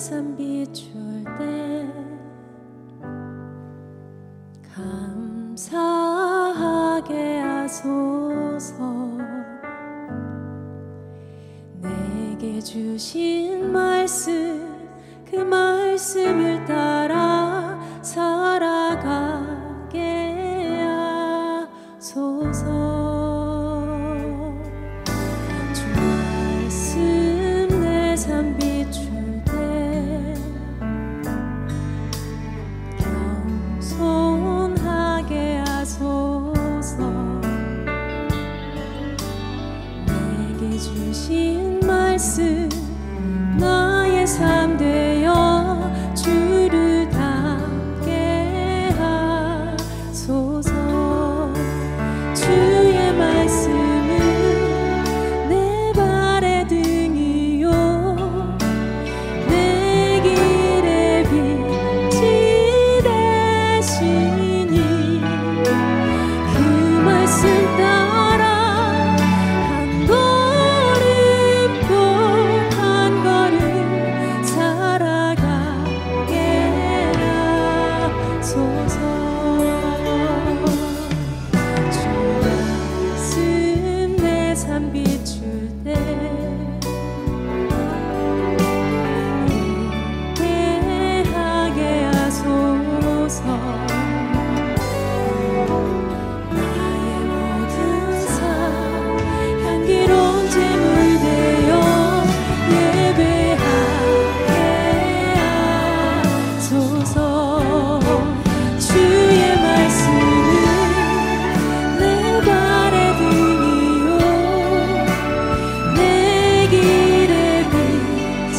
삶 비출 때 감사하게 하소서. 내게 주신 말씀, 그 말씀을 따라 살아가게 하소서. 주 말씀 내 삶 비출 때 겸손하게 하소서. 내게 주신 말씀 나의 삶 되어 주를 닮게 하소서. 주의 말씀은 내 발의 등이요 내 길의 빛이 되시니 그 말씀 따라 한 걸음 또 한 걸음 살아가게 하소서. 주 말씀 내 삶 비출 때 예배하게 하소서. 나의 모든 삶 향기로운 제물 되어 예배하게 하소서. 주의 말씀은 내 발의 등이요 내 길의 빛이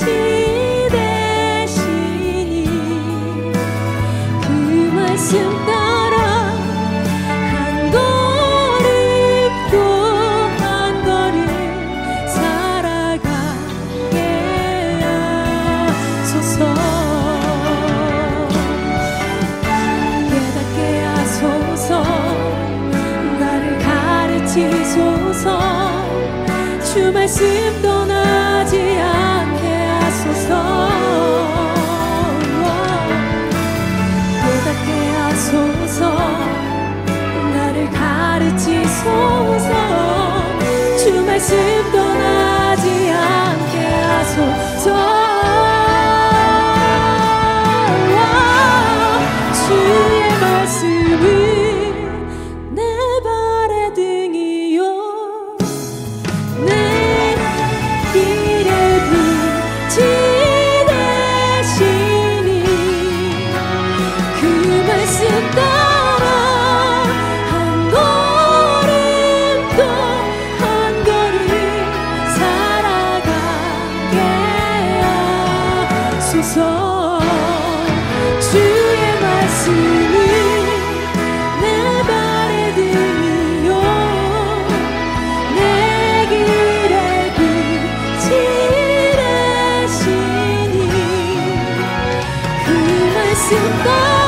되시니 그 말씀 따라 한 걸음 또 한 걸음 살아가게 하소서. 깨닫게 하소서. 나를 가르치소서. 주 말씀 떠나지 않게 하소서. 깨닫게 하소서. 나를 가르치소서. 주 말씀 떠나지 않게 하소서. 주의 말씀은 내 발의 등이요 내 길의 빛이 되시니 그 말씀 따라 한 걸음 또 한 걸음 살아가게 하소서. 주의 말씀은 내 발의 등이요 내 길의 빛이 되시니 그 말씀 따라